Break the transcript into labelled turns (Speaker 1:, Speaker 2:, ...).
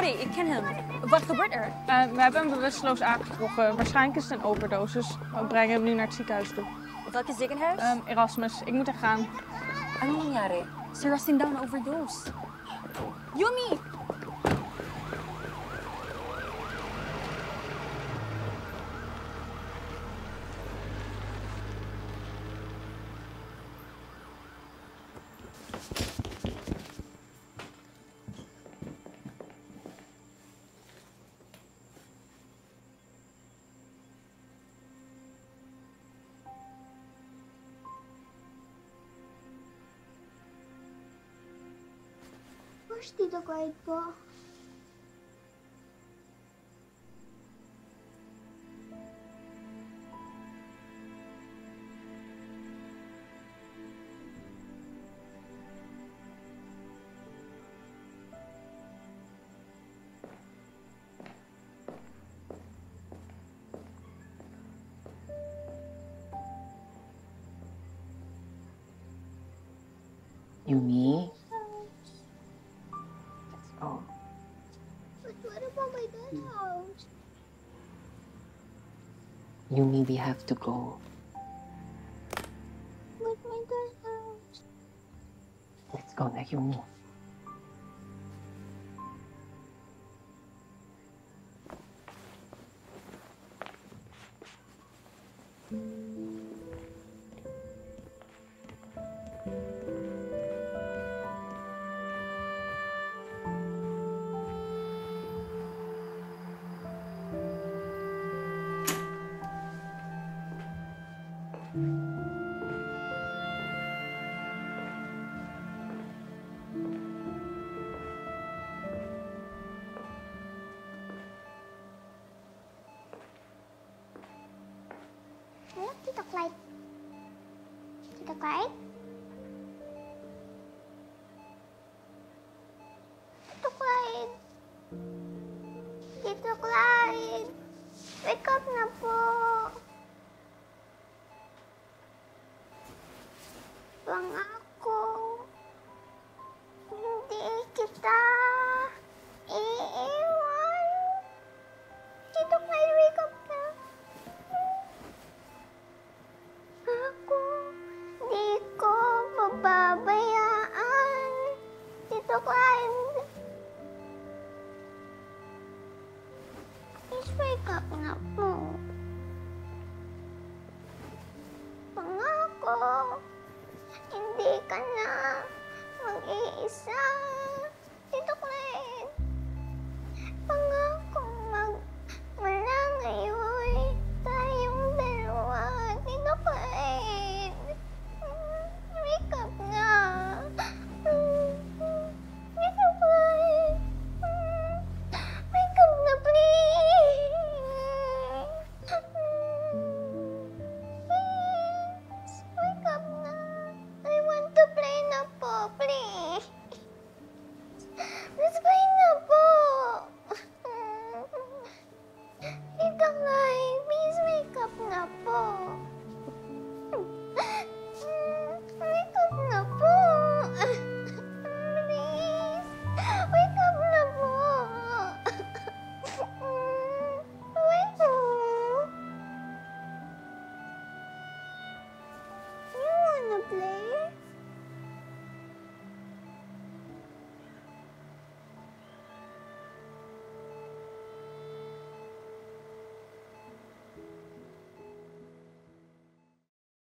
Speaker 1: Sorry, ik ken hem. Wat gebeurt er?
Speaker 2: We hebben hem bewusteloos aangetroffen. Waarschijnlijk is het een overdosis. We brengen hem nu naar het ziekenhuis toe.
Speaker 1: Welke ziekenhuis?
Speaker 2: Erasmus. Ik moet er gaan.
Speaker 1: Ano nangyari? Si Rustin daw na overdose. Yumi!
Speaker 3: Where's Tito Clyde po?
Speaker 4: Yumi? Oh.
Speaker 3: But what about my dad's house?
Speaker 4: Yumi, we have to go.
Speaker 3: But my dad's house.
Speaker 4: Let's go na, Yumi.
Speaker 3: Hello, Tito Clyde. Tito Clyde? Tito Clyde? Tito Clyde? Wake up na po. Pangako. Hindi kita iiwan. Tito Clyde, wake up na. Ako, di ko mababayaan. Tito Clyde. Please wake up na po. Pangako, hindi ka na mag-iisa. Tito Clyde. Pangako, wala ngayon tayong dalawa. Tito Clyde. Wake up na. Tito Clyde. Wake up na, please. Please, wake up na. I want to play na po, please. Let's play na po. Tito Clyde, please wake up na po. Wake up na po. Please, wake up na po. Wake up. You wanna play?